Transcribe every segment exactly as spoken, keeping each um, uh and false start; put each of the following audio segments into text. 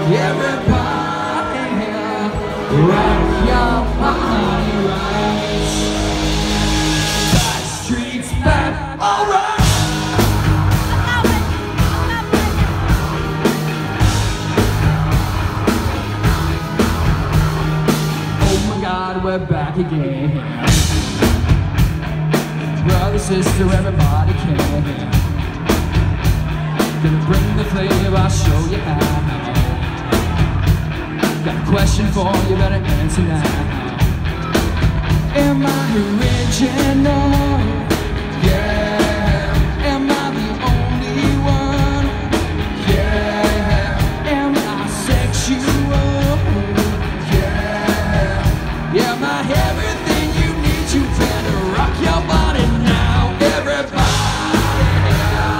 Everybody rock your body right. Back streets back, alright. Oh my God, we're back again. Brother, sister, everybody can. Gonna bring the flavor, I'll show you how. Got a question for you, better answer now. Am I original? Yeah. Am I the only one? Yeah. Am I sexual? Yeah. Am I everything you need? You better rock your body now, everybody.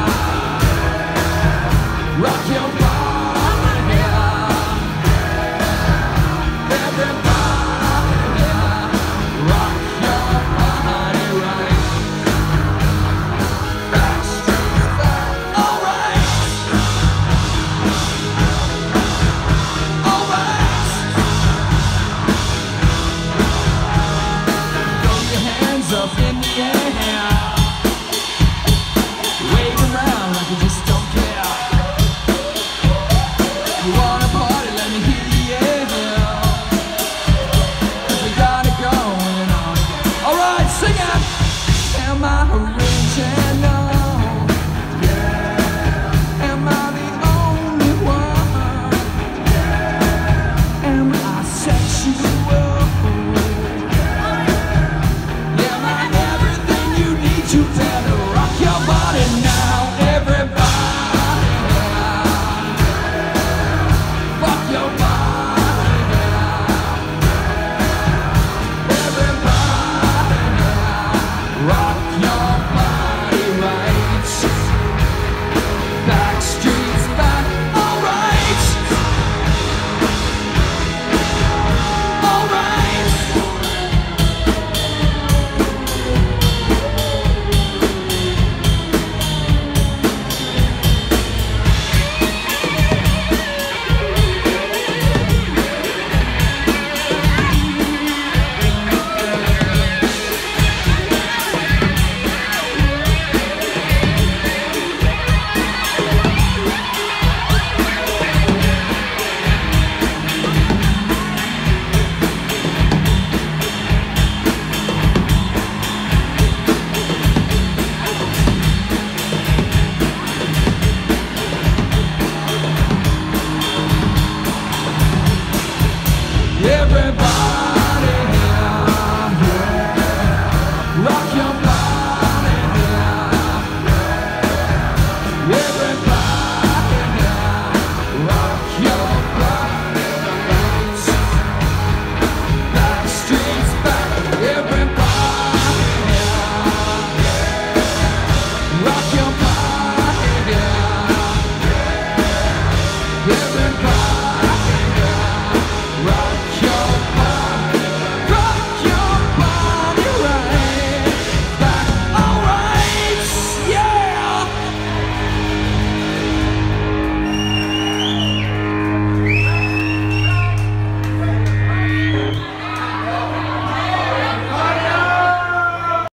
Rock your body. Up in the air, wave around like you just don't care. You wanna party, let me hear the air. Cause we got it going on again. Alright, sing it! Am I original? Yeah. Am I the only one? Yeah. Am I sexual? You better rock your body now, everybody. Rock your body. Everybody. Rock your body right. Back streets back, alright. Alright. Everybody, yeah. Rock your body, yeah. Everybody, yeah. Rock your body, back streets back. Everybody, yeah. Rock your body, yeah. Everybody.